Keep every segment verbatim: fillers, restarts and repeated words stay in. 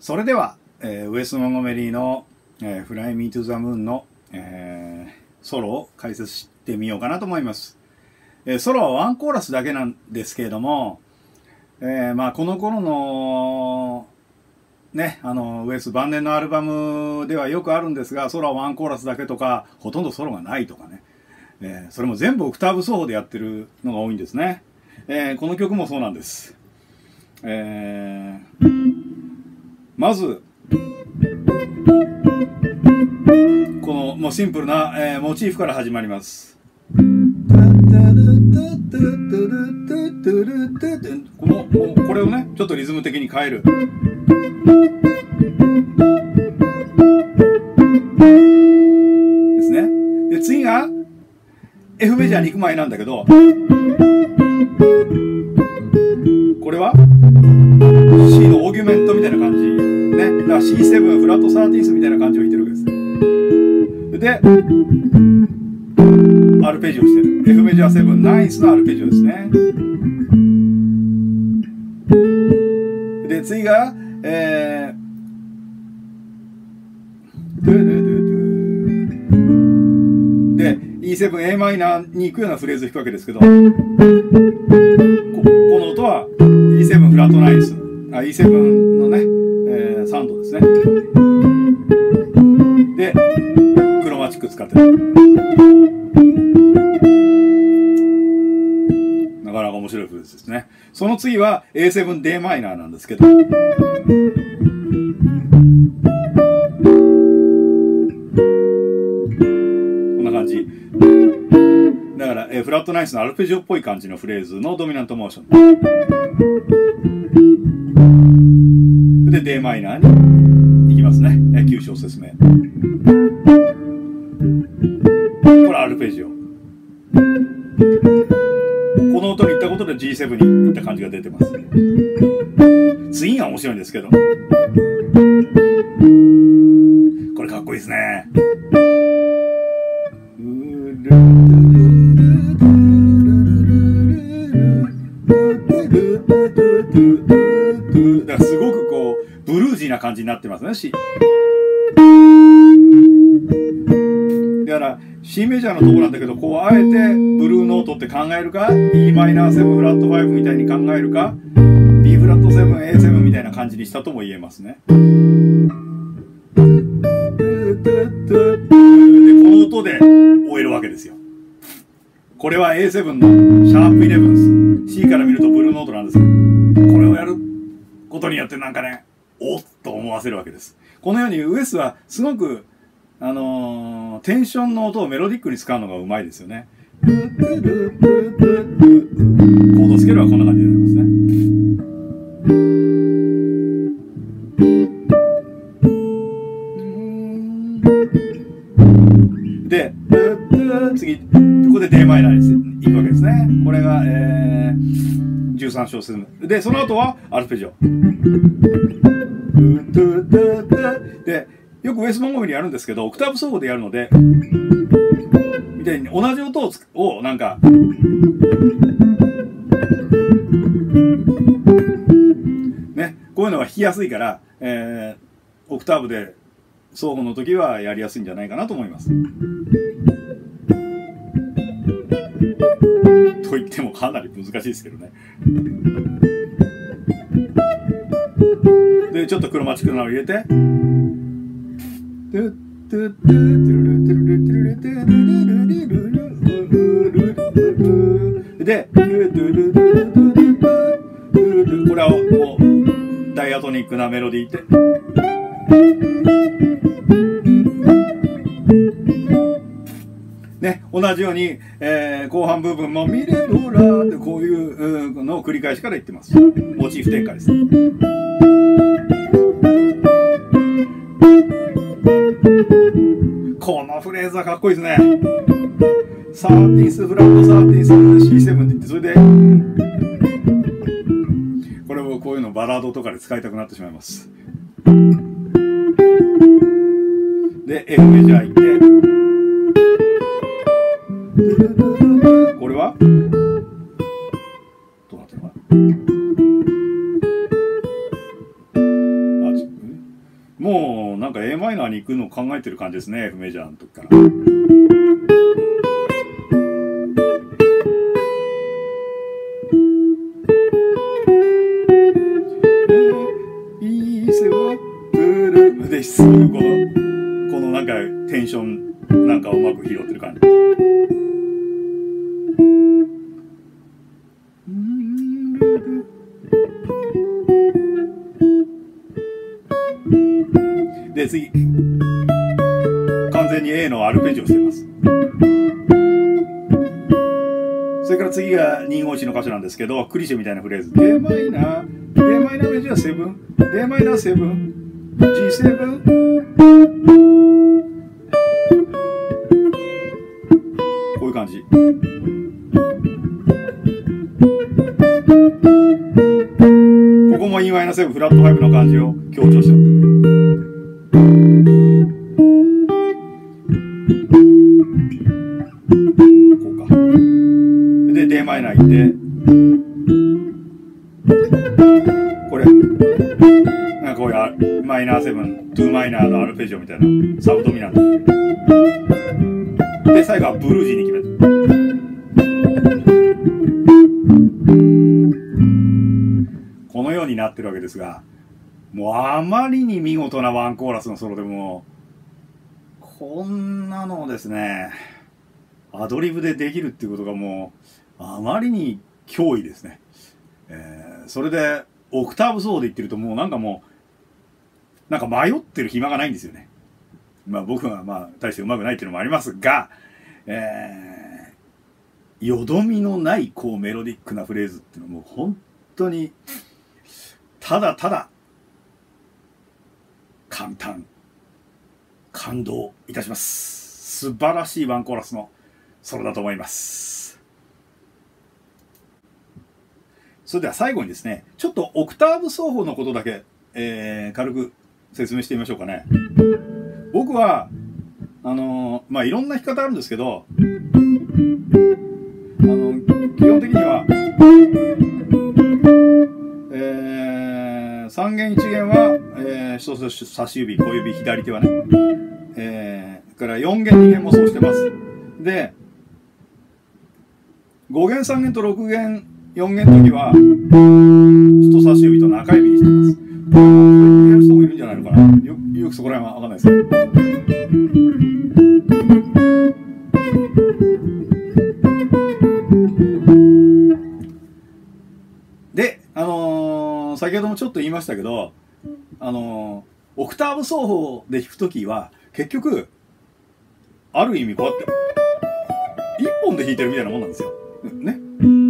それでは、えー、ウェス・モンゴメリーの、えー、Fly Me to the Moon の、えー、ソロを解説してみようかなと思います。えー、ソロはワンコーラスだけなんですけれども、えー、まあこの頃のね、あのウェス晩年のアルバムではよくあるんですが、ソロはワンコーラスだけとかほとんどソロがないとかね、えー、それも全部オクターブ奏法でやってるのが多いんですね。えー、この曲もそうなんです。えー、まずこのもうシンプルな、えー、モチーフから始まります。このこれをねちょっとリズム的に変えるですね。で次が F メジャーに行く前なんだけど、これは C のオーギュメントみたいな感じね。だから シーセブン フラットサーティースみたいな感じを弾いてるわけです。でアルペジオしてる F メジャーセブンナイスのアルペジオですね。で次が、えー、で イーセブンエーマイナーに行くようなフレーズを弾くわけですけど、こ, この音は イーセブン フラットナイス、あ イーセブン のね、えー、サウンドですね。でクロマチック使ってる。なかなか面白いフレーズですね。その次は エーセブンディーマイナーなんですけど、こんな感じだから、えー、フラットナイスのアルペジオっぽい感じのフレーズのドミナントモーションで ディーマイナーに行きますね。えー、きゅう小節目、これアルペジオ。この音に行ったことで ジーセブン に行った感じが出てます。ツインが面白いんですけど、これかっこいいですね。だからすごくこうブルージーな感じになってますね。C だから C メジャーのところなんだけど、こうあえてブルーノートって考えるか イーマイナーセブン フラットファイブみたいに考えるか B フラットセブン エーセブン みたいな感じにしたとも言えますね。でこの音で終えるわけですよ。これは エーセブン のシャープイレブンス C から見るとブルーノートなんですけど、これをやることによってなんかねおっと思わせるわけです。このようにウエスはすごくあのー、テンションの音をメロディックに使うのがうまいですよね。コードスケールはこんな感じになりますね。で次ここで ディーマイナーに行くわけですね。これが、えー、じゅうさん小節目で、その後はアルペジオで、よくウェス・モンゴメリーやるんですけど、オクターブ奏法でやるのでみたいに同じ音をつをなんかね、こういうのが弾きやすいから、えー、オクターブで奏法の時はやりやすいんじゃないかなと思います。と言ってもかなり難しいですけどね。でちょっとクロマチックなのを入れて、でこれはもうダイアトニックなメロディーでね、同じように、えー、後半部分もミレドラってこういうのを繰り返しから言ってます。モチーフ展開です。このフレーズはかっこいいですね。サーティースフラットサーティース シーセブン って言って、それでこれをこういうのバラードとかで使いたくなってしまいます。で F メジャー行って、これはどうなってるのかな。あ、ちょっとねもうなんか エー マイナーに行くのを考えてる感じですね、F メジャーの時から。で、すごいこの、このなんかテンションなんかうまく拾ってる感じ。で、次。完全に A のアルペジオしてます。それから次がにごいちの箇所なんですけど、クリシェみたいなフレーズ。デマイナー、デマイナーメジャーセブン、デマイナーセブン、ジセブン。こういう感じ。ここも イー マイナーセブン、フラットファイブの感じを強調してる。こうか。で、デマイナー行って、これ、なんかこういうマイナーセブン、トゥーマイナーのアルペジオみたいなサブドミナント。で、最後はブルージーに決めた。このようになってるわけですが、もうあまりに見事なワンコーラスのソロでも、こんなのをですね、アドリブでできるっていうことがもう、あまりに脅威ですね。えー、それで、オクターブソロで言ってるともうなんかもう、なんか迷ってる暇がないんですよね。まあ僕はまあ大して上手くないっていうのもありますが、えー、よどみのないこうメロディックなフレーズっていうのはもう本当に、ただただ、簡単、感動いたします。素晴らしいワンコーラスのソロだと思います。それでは最後にですね、ちょっとオクターブ奏法のことだけ、えー、軽く説明してみましょうかね。僕は、あのー、まあ、いろんな弾き方あるんですけど、あの、基本的には、えー、さん弦いち弦は、えー、人差し指、小指、左手はね、えー、からよん弦に弦もそうしてます。で、ご弦さん弦とろく弦、よん弦の時は、人差し指と中指にしてます。これも、やる人もいるんじゃないのかな。よ、よくそこら辺はわかんないですけど。で、あのー、先ほどもちょっと言いましたけど、あのー、オクターブ奏法で弾くときは、結局、ある意味こうやって、一本で弾いてるみたいなもんなんですよ。ね。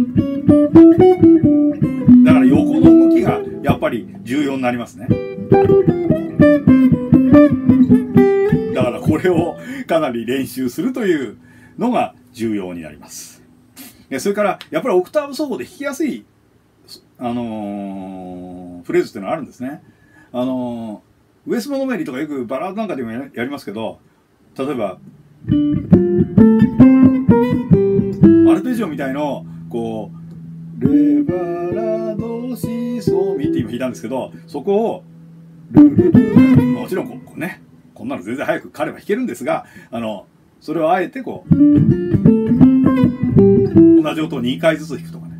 だから横の動きがやっぱり重要になりますね。だからこれをかなり練習するというのが重要になります。それからやっぱりオクターブ奏法で弾きやすい、あのー、フレーズっていうのがあるんですね。あのー、ウエス・モノメリーとかよくバラードなんかでもやりますけど、例えばアルペジオみたいのこうレバラドシソミって今弾いたんですけど、そこをルルルル、もちろんこうね、こんなの全然早く彼は弾けるんですが、あのそれをあえてこう同じ音をにかいずつ弾くとかね。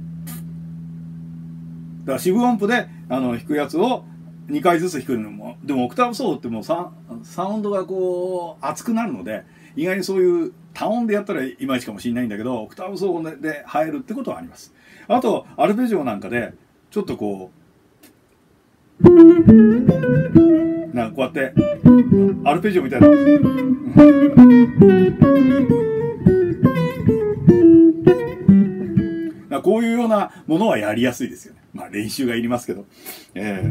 だから四分音符であの弾くやつをにかいずつ弾くのも、でもオクターブソロってもうササウンドがこう熱くなるので、意外にそういう多音でやったらいまいちかもしれないんだけど、オクターブ奏法で入るってことはあります。あとアルペジオなんかでちょっとこうなんかこうやってアルペジオみたいなこういうようなものはやりやすいですよね。まあ練習がいりますけど、え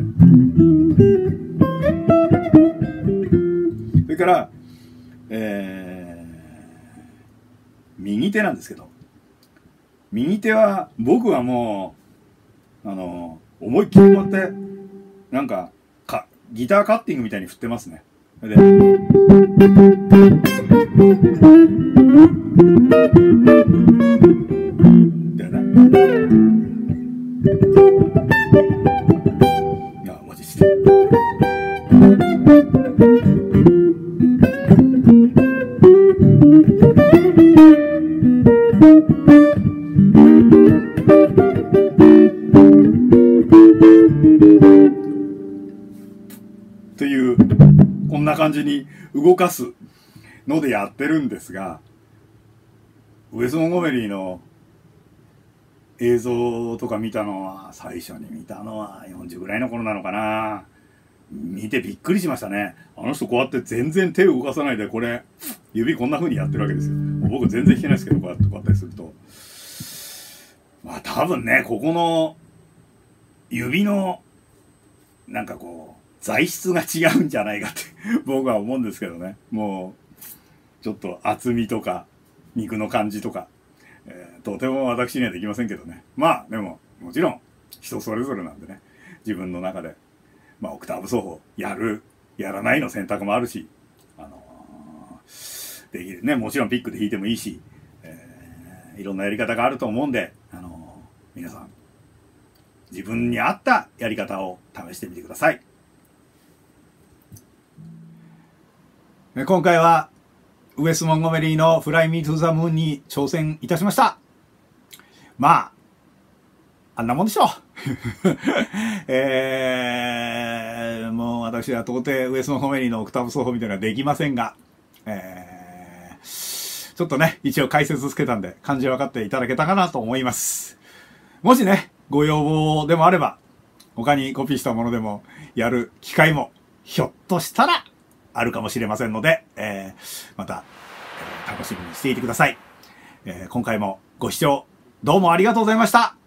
ー、それから、えー、右手なんですけど、右手は僕はもうあの思いっきりこうやってなんかかギターカッティングみたいに振ってますね。でだよね。いやマジして。 という、こんな感じに動かすのでやってるんですが、ウェス・モンゴメリーの映像とか見たのは、最初に見たのはよんじゅうぐらいの頃なのかな。見てびっくりしましたね。あの人こうやって全然手を動かさないで、これ、指こんな風にやってるわけですよ。僕全然弾けないですけど、こうやってこうやったりすると。まあ多分ね、ここの指の、なんかこう、材質が違うんじゃないかって僕は思うんですけどね。もう、ちょっと厚みとか、肉の感じとか、えー、とても私にはできませんけどね。まあ、でも、もちろん、人それぞれなんでね、自分の中で、まあ、オクターブ奏法、やる、やらないの選択もあるし、あのー、できるね、もちろんピックで弾いてもいいし、えー、いろんなやり方があると思うんで、あのー、皆さん、自分に合ったやり方を試してみてください。今回はウェス・モンゴメリーの Fly Me to the Moon に挑戦いたしました。まあ、あんなもんでしょう。えー、もう私は到底ウェス・モンゴメリーのオクターブ奏法みたいなのはできませんが、えー、ちょっとね、一応解説つけたんで漢字分かっていただけたかなと思います。もしね、ご要望でもあれば、他にコピーしたものでもやる機会もひょっとしたらあるかもしれませんので、えー、また、えー、楽しみにしていてください。えー、今回もご視聴どうもありがとうございました。